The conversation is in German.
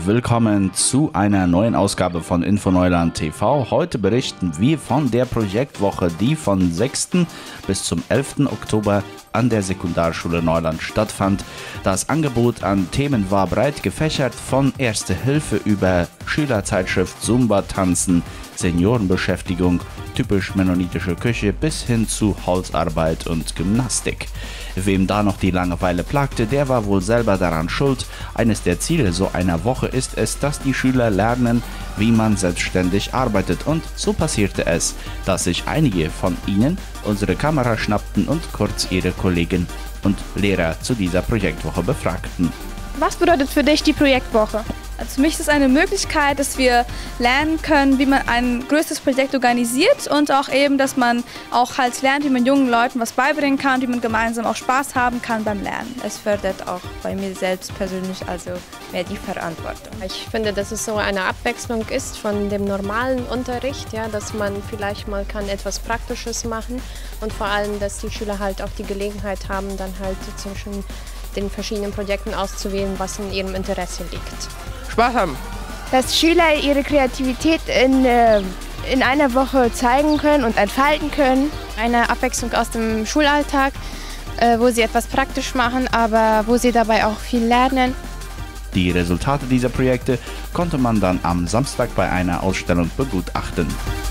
willkommen zu einer neuen Ausgabe von Infoneuland TV. Heute berichten wir von der Projektwoche, die von 6. bis zum 11. Oktober an der Sekundarschule Neuland stattfand. Das Angebot an Themen war breit gefächert, von Erste Hilfe über Schülerzeitschrift, Zumba-Tanzen, Seniorenbeschäftigung, typisch mennonitische Küche bis hin zu Holzarbeit und Gymnastik. Wem da noch die Langeweile plagte, der war wohl selber daran schuld. Eines der Ziele so einer Woche ist es, dass die Schüler lernen, wie man selbstständig arbeitet. Und so passierte es, dass sich einige von ihnen unsere Kamera schnappten und kurz ihre Kollegen und Lehrer zu dieser Projektwoche befragten. Was bedeutet für dich die Projektwoche? Also für mich ist es eine Möglichkeit, dass wir lernen können, wie man ein größeres Projekt organisiert und auch eben, dass man auch halt lernt, wie man jungen Leuten was beibringen kann, wie man gemeinsam auch Spaß haben kann beim Lernen. Es fördert auch bei mir selbst persönlich also mehr die Verantwortung. Ich finde, dass es so eine Abwechslung ist von dem normalen Unterricht, ja, dass man vielleicht mal kann etwas Praktisches machen und vor allem, dass die Schüler halt auch die Gelegenheit haben, dann halt zwischen den verschiedenen Projekten auszuwählen, was in ihrem Interesse liegt. Spaß haben. Dass Schüler ihre Kreativität in einer Woche zeigen können und entfalten können. Eine Abwechslung aus dem Schulalltag, wo sie etwas praktisch machen, aber wo sie dabei auch viel lernen. Die Resultate dieser Projekte konnte man dann am Samstag bei einer Ausstellung begutachten.